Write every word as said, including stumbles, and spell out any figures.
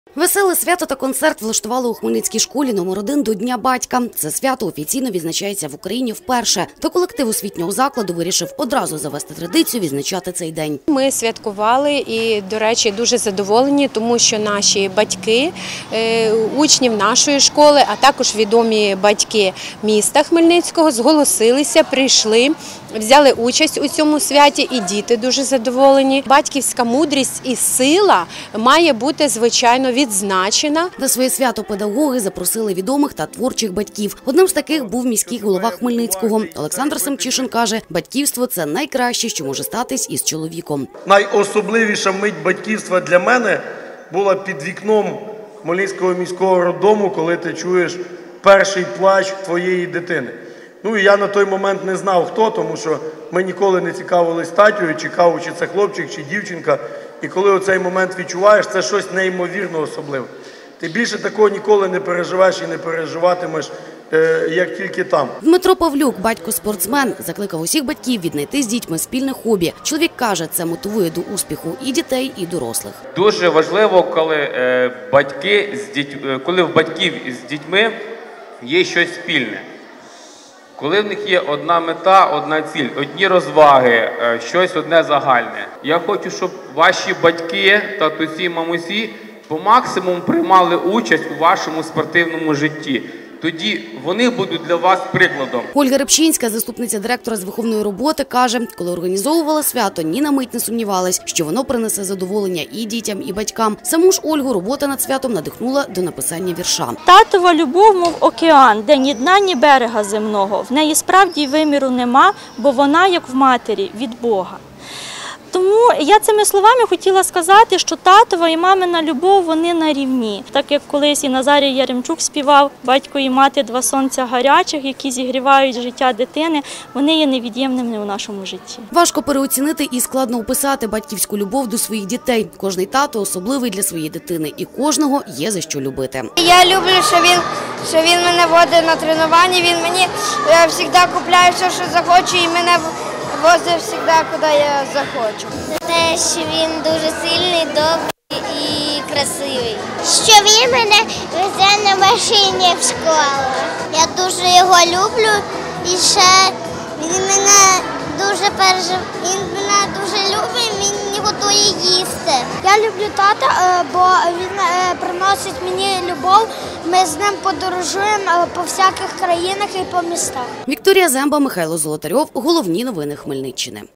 Веселе свято та концерт влаштували у Хмельницькій школі номер один до Дня батька. Це свято офіційно відзначається в Україні вперше. Та колектив освітнього закладу вирішив одразу завести традицію відзначати цей день. Ми святкували і, до речі, дуже задоволені, тому що наші батьки, учнів нашої школи, а також відомі батьки міста Хмельницького зголосилися, прийшли, взяли участь у цьому святі, і діти дуже задоволені. Батьківська мудрість і сила має бути, звичайно, відзначена. На своє свято педагоги запросили відомих та творчих батьків. Одним з таких був міський голова Хмельницького. Олександр Семчишин каже, батьківство – це найкраще, що може статись із чоловіком. Найособливіша мить батьківства для мене була під вікном Хмельницького міського роддому, коли ти чуєш перший плач твоєї дитини. Ну і я на той момент не знав, хто, тому що ми ніколи не цікавились статтю, чекав, чи це хлопчик, чи дівчинка. І коли оцей момент відчуваєш, це щось неймовірно особливе. Ти більше такого ніколи не переживеш і не переживатимеш, як тільки там. Дмитро Павлюк, батько-спортсмен, закликав усіх батьків віднайти з дітьми спільне хобі. Чоловік каже, це мотивує до успіху і дітей, і дорослих. Дуже важливо, коли батьки з дітьми, коли в батьків з дітьми є щось спільне. Коли в них є одна мета, одна ціль, одні розваги, щось одне загальне. Я хочу, щоб ваші батьки, татусі, мамусі по максимуму приймали участь у вашому спортивному житті. Тоді вони будуть для вас прикладом. Ольга Рибчинська, заступниця директора з виховної роботи, каже, коли організовувала свято, ні на мить не сумнівалась, що воно принесе задоволення і дітям, і батькам. Саму ж Ольгу робота над святом надихнула до написання вірша. Татова любов, мов океан, де ні дна, ні берега земного. В неї справді виміру нема, бо вона, як в матері, від Бога. Тому я цими словами хотіла сказати, що татова і мамина любов, вони на рівні. Так як колись і Назарій Яремчук співав, батько і мати – два сонця гарячих, які зігрівають життя дитини, вони є невід'ємними у нашому житті. Важко переоцінити і складно описати батьківську любов до своїх дітей. Кожний тато особливий для своєї дитини і кожного є за що любити. Я люблю, що він, що він мене водить на тренування, він мені завжди купляє все, що захоче, і мене возить завжди, куди я захочу. Те, що він дуже сильний, добрий і красивий. Що він мене везе на машині в школу. Я дуже його люблю і ще він мене дуже пережив. Він мене дуже любить, він не готує їсти. Я люблю тата, бо він приносить мені любов. Ми з ним подорожуємо по всяких країнах і по містах. Вікторія Земба, Михайло Золотарьов. Головні новини Хмельниччини.